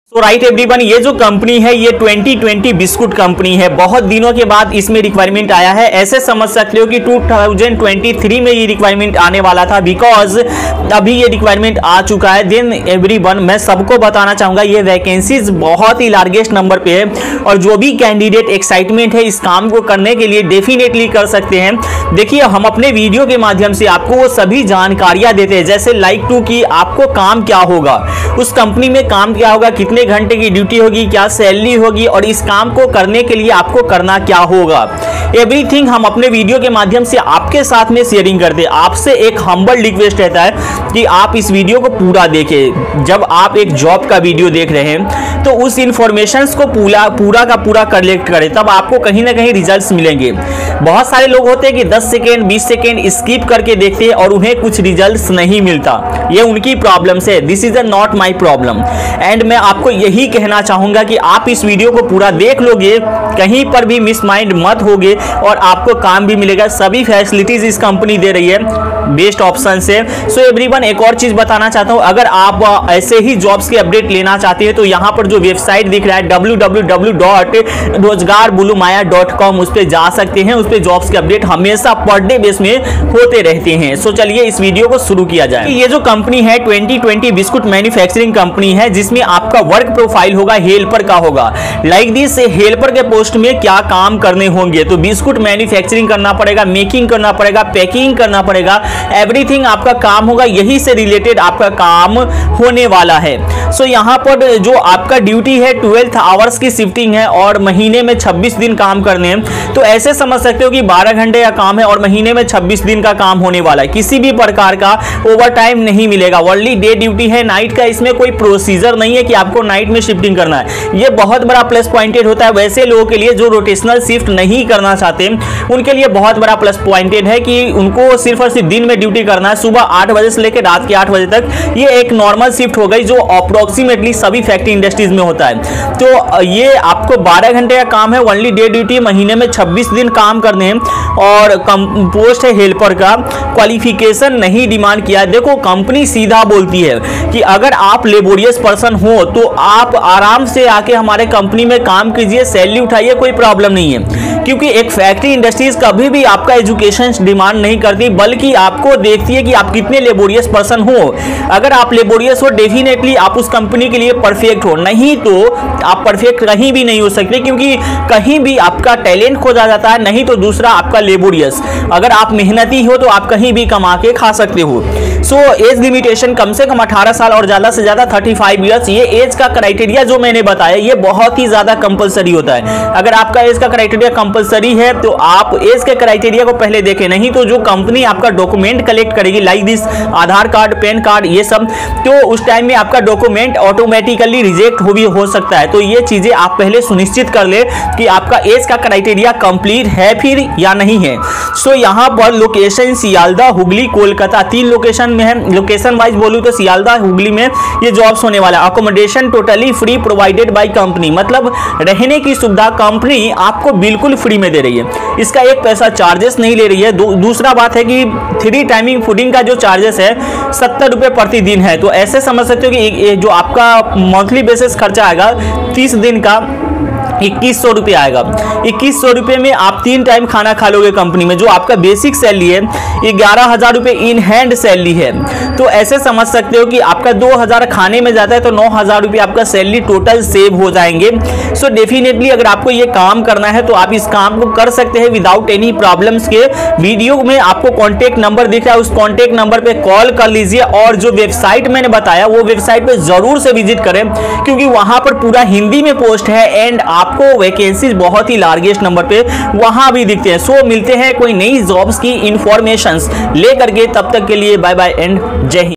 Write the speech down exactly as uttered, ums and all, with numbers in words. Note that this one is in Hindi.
सो राइट एवरीवन, ये जो कंपनी है ये ट्वेंटी ट्वेंटी बिस्कुट कंपनी है। बहुत दिनों के बाद इसमें रिक्वायरमेंट आया है। ऐसे समझ सकते हो कि टू थाउजेंड ट्वेंटी थ्री में ये रिक्वायरमेंट आने वाला था, बिकॉज अभी ये रिक्वायरमेंट आ चुका है। देन एवरीवन, मैं सबको बताना चाहूंगा ये वैकेंसीज बहुत ही लार्जेस्ट नंबर पे है और जो भी कैंडिडेट एक्साइटमेंट है इस काम को करने के लिए डेफिनेटली कर सकते हैं। देखिए, हम अपने वीडियो के माध्यम से आपको वो सभी जानकारियां देते हैं, जैसे लाइक टू कि आपको काम क्या होगा, उस कंपनी में काम क्या होगा, कितने घंटे की ड्यूटी होगी, क्या सैलरी होगी और इस काम को करने के लिए आपको करना क्या होगा। एवरीथिंग हम अपने वीडियो के माध्यम से आपके साथ में शेयरिंग करते हैं। आपसे एक हम्बल रिक्वेस्ट रहता है कि आप इस वीडियो को पूरा देखें। जब आप एक जॉब का वीडियो देख रहे हैं तो उस इंफॉर्मेशंस को पूरा पूरा का पूरा कलेक्ट करें, तब आपको कहीं ना कहीं रिजल्ट्स मिलेंगे। बहुत सारे लोग होते हैं कि दस सेकेंड बीस सेकेंड स्किप करके देखते हैं और उन्हें कुछ रिजल्ट्स नहीं मिलता। ये उनकी प्रॉब्लम है, this is not my problem. And मैं आपको यही कहना चाहूंगा कि आप इस वीडियो को पूरा देख लोगे, कहीं पर भी मिस माइंड मत होगे और आपको काम भी मिलेगा। सभी फैसिलिटीज इस कंपनी दे रही है, बेस्ट ऑप्शन से। सो एवरीवन, एक और चीज बताना चाहता हूं, अगर आप ऐसे ही जॉब्स के अपडेट लेना चाहते हैं तो यहां पर जो वेबसाइट दिख रहा है डब्ल्यू डब्ल्यू डब्ल्यू डॉट रोजगार बुलुमाया डॉट कॉम, उस पर जा सकते हैं। उस पर जॉब्स के अपडेट हमेशा पर डे बेस में होते रहते हैं। सो चलिए इस वीडियो को शुरू किया जाए। ये जो कंपनी है twenty twenty biscuit manufacturing company है, जिसमें आपका वर्क प्रोफाइल होगा हेल्पर का होगा। लाइक दिस, हेल्पर के पोस्ट में क्या काम करने होंगे, तो बिस्कुट मैन्युफैक्चरिंग करना पड़ेगा, मेकिंग करना पड़ेगा, पैकिंग करना पड़ेगा, एवरीथिंग आपका काम होगा। यही से रिलेटेड आपका काम होने वाला है। सो so, यहाँ पर जो आपका ड्यूटी है ट्वेल्व आवर्स की शिफ्टिंग है और महीने में छब्बीस दिन काम करने हैं। तो ऐसे समझ सकते हो कि बारह घंटे का काम है और महीने में छब्बीस दिन का काम होने वाला है। किसी भी प्रकार का ओवर टाइम नहीं मिलेगा, ओनली डे ड्यूटी है। नाइट का इसमें कोई प्रोसीजर नहीं है कि आपको नाइट में शिफ्टिंग करना है। ये बहुत बड़ा प्लस पॉइंटेड होता है वैसे लोगों के लिए जो रोटेशनल शिफ्ट नहीं करना चाहते, उनके लिए बहुत बड़ा प्लस पॉइंटेड है कि उनको सिर्फ और सिर्फ दिन में ड्यूटी करना है, सुबह आठ बजे से लेकर रात के आठ बजे तक। ये एक नॉर्मल शिफ्ट हो गई जो अप्रोक्सीमेटली सभी फैक्ट्री इंडस्ट्रीज में होता है। तो ये आपको बारह घंटे का काम है, ओनली डे ड्यूटी, महीने में छब्बीस दिन काम करने हैं और पोस्ट है हेल्पर का। क्वालिफिकेशन नहीं डिमांड किया है। देखो, कंपनी सीधा बोलती है कि अगर आप लेबोरियस पर्सन हो तो आप आराम से आके हमारे कंपनी में काम कीजिए, सैलरी उठाइए, कोई प्रॉब्लम नहीं है। क्योंकि एक फैक्ट्री इंडस्ट्रीज कभी भी आपका एजुकेशन डिमांड नहीं करती, बल्कि आपको देखती है कि आप कितने लेबोरियस पर्सन हो। अगर आप लेबोरियस हो, डेफिनेटली आप उस कंपनी के लिए परफेक्ट हो, नहीं तो आप परफेक्ट कहीं भी नहीं हो सकते, क्योंकि कहीं भी आपका टैलेंट खोजा जाता है, नहीं तो दूसरा आपका लेबोरियस। अगर आप मेहनती हो तो आप कहीं भी कमा के खा सकते हो। सो एज लिमिटेशन कम से कम अठारह साल और ज्यादा से ज्यादा पैंतीस इयर्स। ये एज का क्राइटेरिया जो मैंने बताया ये बहुत ही ज्यादा कंपलसरी होता है। अगर आपका एज का क्राइटेरिया कंपलसरी है तो आप एज के क्राइटेरिया को पहले देखें, नहीं तो जो कंपनी आपका डॉक्यूमेंट कलेक्ट करेगी like this Aadhaar card, PAN card, ये सब, तो उस टाइम में आपका डॉक्यूमेंट ऑटोमेटिकली रिजेक्ट हो भी हो सकता है। तो ये चीजें आप पहले सुनिश्चित कर ले कि आपका एज का क्राइटेरिया कंप्लीट है फिर या नहीं है। सो यहाँ पर लोकेशन सियालदा, हुगली, कोलकाता, तीन लोकेशन में है। लोकेशन वाइज बोलूं तो सियालदा, हुगली में ये जॉब्स होने वाला है। Accommodation totally free provided by company, मतलब रहने की सुविधा कंपनी आपको बिल्कुल फ्री में दे रही है। इसका एक पैसा चार्जेस नहीं ले रही है। दू, दूसरा बात है कि थ्री टाइमिंग फूडिंग का जो चार्जेस है सत्तर रुपए प्रतिदिन है। तो ऐसे समझ सकते हो कि जो आपका मंथली बेसिस खर्चा आएगा तीस दिन का इक्कीस सौ रुपये आएगा। इक्कीस सौ रुपये में आप तीन टाइम खाना खा लोगे कंपनी में। जो आपका बेसिक सैलरी है ग्यारह हजार रुपये इन हैंड सैलरी है। तो ऐसे समझ सकते हो कि आपका दो हजार खाने में जाता है तो नौ हजार रुपये आपका सैलरी टोटल सेव हो जाएंगे। सो डेफिनेटली अगर आपको ये काम करना है तो आप इस काम को कर सकते हैं विदाउट एनी प्रॉब्लम्स के। वीडियो में आपको कॉन्टेक्ट नंबर दिख रहा है, उस कॉन्टेक्ट नंबर पर कॉल कर लीजिए और जो वेबसाइट मैंने बताया वो वेबसाइट पर जरूर से विजिट करें, क्योंकि वहां पर पूरा हिंदी में पोस्ट है एंड आप आपको वैकेंसीज बहुत ही लार्जेस्ट नंबर पे वहां भी दिखते हैं। सो मिलते हैं कोई नई जॉब्स की इंफॉर्मेशंस लेकर के, तब तक के लिए बाय बाय एंड जय हिंद।